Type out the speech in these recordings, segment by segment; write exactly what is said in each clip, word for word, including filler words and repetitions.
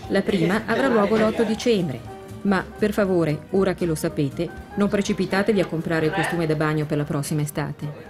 La prima avrà luogo l'otto dicembre. Ma, per favore, ora che lo sapete, non precipitatevi a comprare il costume da bagno per la prossima estate.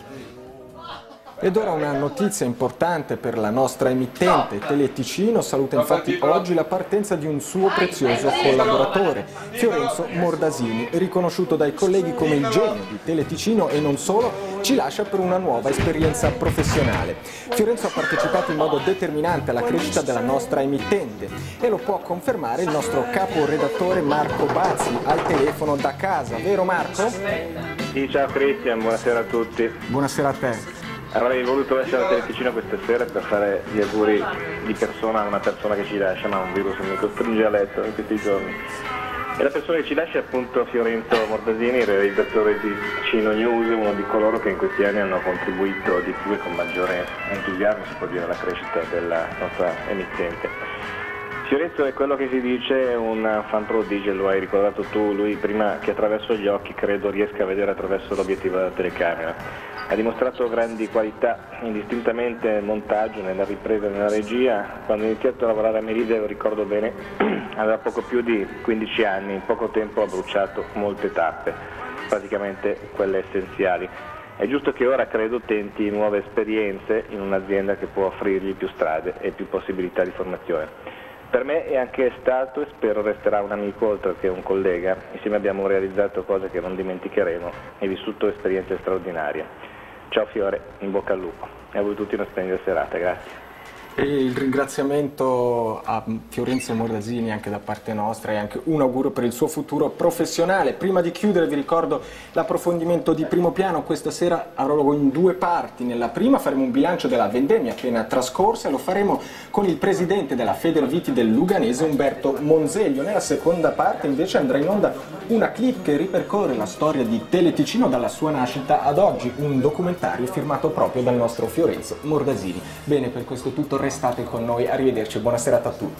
Ed ora una notizia importante per la nostra emittente. Teleticino saluta infatti oggi la partenza di un suo prezioso collaboratore, Fiorenzo Mordasini, riconosciuto dai colleghi come il genio di Teleticino e non solo, ci lascia per una nuova esperienza professionale. Fiorenzo ha partecipato in modo determinante alla crescita della nostra emittente e lo può confermare il nostro caporedattore Marco Bazzi al telefono da casa, vero Marco? Sì, ciao Cristian, buonasera a tutti. Buonasera a te. Avrei voluto essere a Teleticino questa sera per fare gli auguri di persona a una persona che ci lascia, ma un virus mi costringe a letto in questi giorni. E la persona che ci lascia è appunto Fiorenzo Mordasini, realizzatore di Cino News, uno di coloro che in questi anni hanno contribuito di più e con maggiore entusiasmo, si può dire, alla crescita della nostra emittente. Fiorenzo è quello che si dice un fan prodigio, lo hai ricordato tu, lui prima che attraverso gli occhi credo riesca a vedere attraverso l'obiettivo della telecamera. Ha dimostrato grandi qualità indistintamente nel montaggio, nella ripresa e nella regia. Quando ho iniziato a lavorare a Meride, lo ricordo bene, aveva poco più di quindici anni, in poco tempo ha bruciato molte tappe, praticamente quelle essenziali. È giusto che ora, credo, tenti nuove esperienze in un'azienda che può offrirgli più strade e più possibilità di formazione. Per me è anche stato e spero resterà un amico oltre che un collega. Insieme abbiamo realizzato cose che non dimenticheremo e vissuto esperienze straordinarie. Ciao Fiore, in bocca al lupo e a voi tutti una splendida serata, grazie. E il ringraziamento a Fiorenzo Mordasini anche da parte nostra e anche un augurio per il suo futuro professionale. Prima di chiudere vi ricordo l'approfondimento di Primo Piano. Questa sera avrà luogo in due parti. Nella prima faremo un bilancio della vendemmia appena trascorsa e lo faremo con il presidente della Federviti del Luganese, Umberto Monzeglio. Nella seconda parte invece andrà in onda una clip che ripercorre la storia di Teleticino dalla sua nascita ad oggi, un documentario firmato proprio dal nostro Fiorenzo Mordasini. Bene, per questo è tutto. Restate con noi, arrivederci, buona serata a tutti.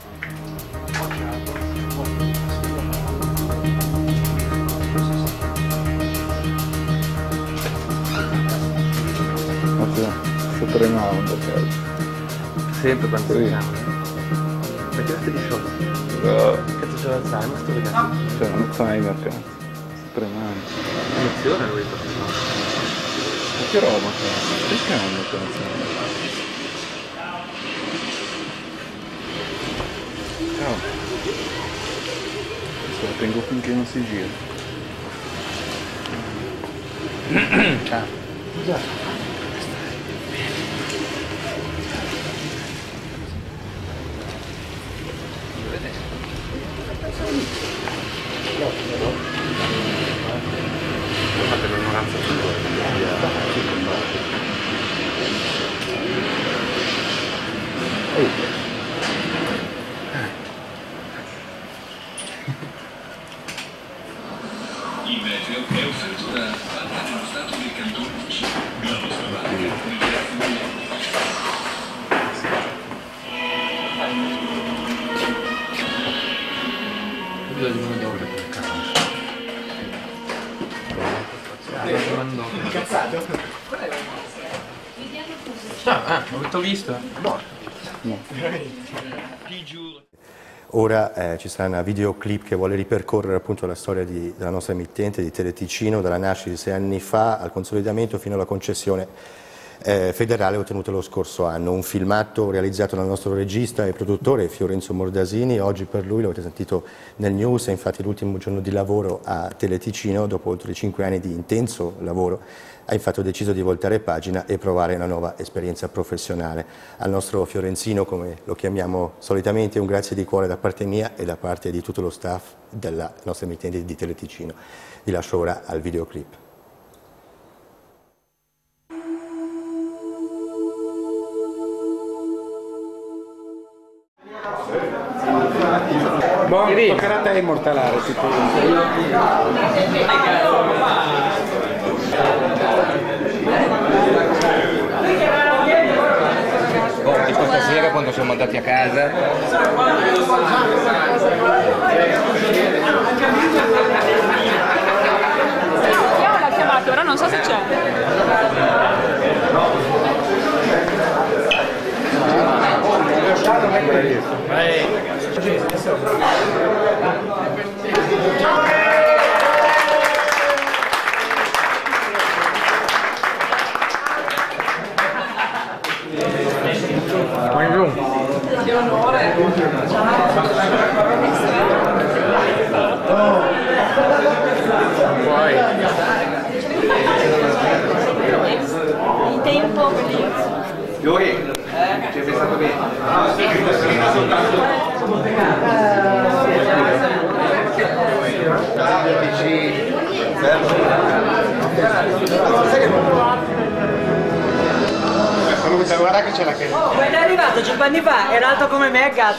Sto tremando, sempre quando sì. Tremando. Perché stai di sciolto? No. Cazzo c'è l'Alzheimer sto ragazzo? C'è un Alzheimer, cazzo. Sto tremando. Emozione lui sto facendo. Ma che roba, cazzo? Perché hanno cazzo? Adesso la tengo finché non si gira. Ciao. Già. Per l'ignoranza sua. Il meteo è offerto da Banca dello Stato del Canton Ticino, la vostra banca. Incazzato? Ah, avete visto? No. No. Ora eh, ci sarà una videoclip che vuole ripercorrere appunto la storia di, della nostra emittente di Teleticino, dalla nascita di sei anni fa al consolidamento fino alla concessione eh, federale ottenuta lo scorso anno. Un filmato realizzato dal nostro regista e produttore Fiorenzo Mordasini. Oggi per lui, l'avete sentito nel news, è infatti l'ultimo giorno di lavoro a Teleticino, dopo oltre cinque anni di intenso lavoro, ha infatti deciso di voltare pagina e provare una nuova esperienza professionale. Al nostro Fiorenzino, come lo chiamiamo solitamente, un grazie di cuore da parte mia e da parte di tutto lo staff della nostra emittente di Teleticino. Vi lascio ora al videoclip. Boh, toccherà a te immortalare tutto. Oh, tipo stasera quando siamo andati a casa. Io l'ho chiamato, ora non so se c'è. Vai. Che onore! Poi. In tempo bellissimo. Lui, ci hai pensato bene? Ah, sì, guarda che c'è la che. Quando è arrivato cinque anni fa era alto come me a gatto.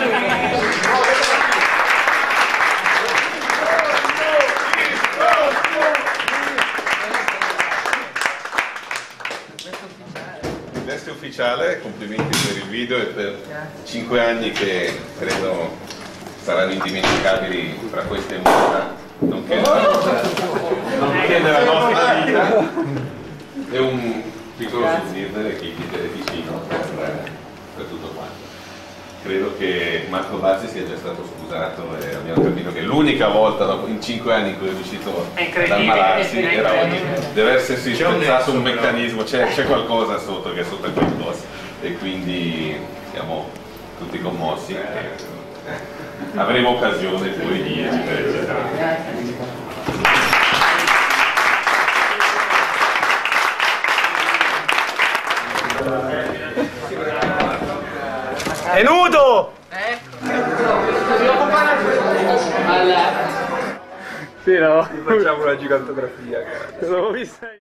Il veste ufficiale, complimenti per il video e per cinque anni che credo saranno indimenticabili fra queste mura, nonché nonché nella nostra vita. È un piccolo souvenir dell'equipe di Ticino per, per tutto quanto. Credo che Marco Bazzi sia già stato scusato e abbiamo capito che l'unica volta dopo, in cinque anni in cui è riuscito ad ammalarsi era oggi. Deve essersi pensato un meccanismo, c'è qualcosa sotto che è sotto quel posto e quindi siamo tutti commossi e avremo occasione poi di eccetera eccetera. È nudo! Sì, no? Facciamo una gigantografia. L'ho vista io.